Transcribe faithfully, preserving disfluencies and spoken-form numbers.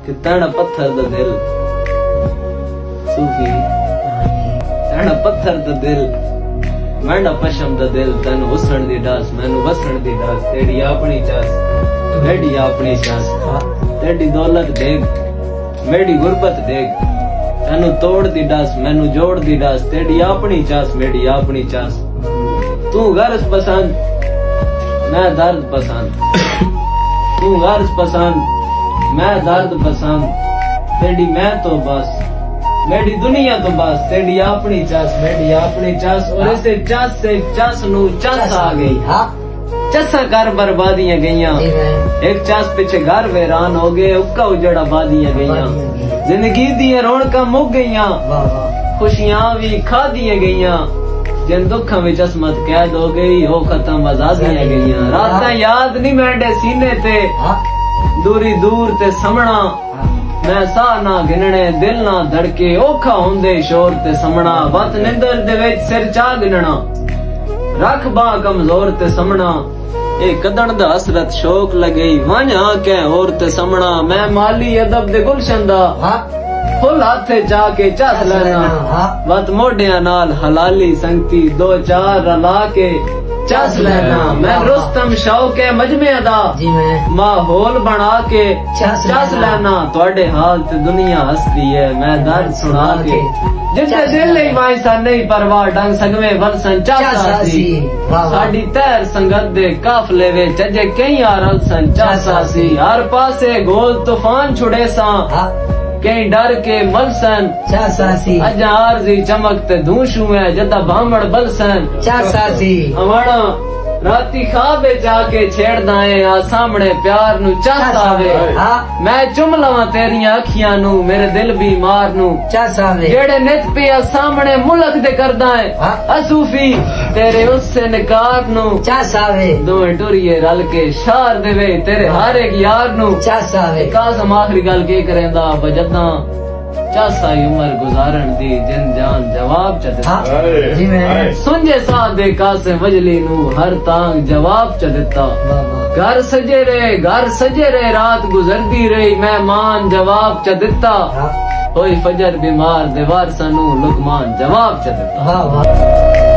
कि तेना पत्थर दा दिल सूफी तेना पत्थर दा दिल मैंडा पशम दा दिल तेन वसण दी डास मैनू वसण दी डास तेरी अपनी चास मेरी अपनी चास तेरी दौलत देख मेरी गुरबत देख तेनू तोड़ दी डास मैनू जोड़ दी डास तेरी अपनी चास मेरी अपनी चास तू गर्ज पसंद मैं दर्द पसंद तू गर्ज पसंद मैं दर्द पसंद तेरी मैं तो बस मेरी दुनिया तो बस तेरी अपनी चास मेरी अपनी चास और ऐसे चास से चास नू चास आ गई चसा कर बर्बादियां गईयां एक चास पीछे घर वीरान हो गए उक्का उजड़ आबादियां गईयां जिंदगी दियां रौनकां मुक गईयां खुशियां भी खा दियां गईयां जिन दुखा विच असमत कैद हो गई हो खत्म आजादियां गईयां रातां याद नहीं मैंडे सीने ते दूरी दूर ते समणा मैं सा ना गिनने दिल ना धड़के औखा होंदे शोर ते समणा वत निंदर दे विच सिर चा गिनना रख बा कमजोर ते समणा ए कदन दा हसरत शौक लगई वांझा कै और ते समणा मैं माली अदब दे गुलशन दा फुल हाथे जाके चस लेना वत मोढियां नाल हलाली संगती दो चार रला के चस लेना मैं रुस्तम शौक है मजमे दा माहौल बना के चस लेना थोड़े हाल ते दुनिया हसदी है मैं दर्द सुना के जिथे दिल नहीं माई सा नहीं परवाह डंग सगवे वलसन चासासी साडी तैर संगत दे काफले वे चजे कई आरल सन चासासी हर पासे गोल तूफान छुड़े सा कहीं डर के मलसन चासासी अजा आरजी चमकते धूशू है जदा भामड़ बलसन चासासी हमारा राती खाबे जाके छेड़दा है आ सामने प्यार नु चासावे मैं चुम लवां तेरियां अखियां नु मेरे दिल बीमार नु चासावे जेड़े नित पिया सामने मुलक दे करदा है असूफी तेरे उससे निकार नु चासावे दोवें टुरिए रल के शार देवे तेरे हर एक यार नु चासावे कासम आखिरी गल के करेंदा बजदा चासा उम्र गुजारन दी जिन जान जवाब च सुंजे सा दे कासे वजली नू हर तांग जवाब च दिता घर सजे रे घर सजे रे रात गुजरदी रही मेहमान जवाब च दिता होई फजर बीमार दीवार सनू लुकमान जवाब च दिता।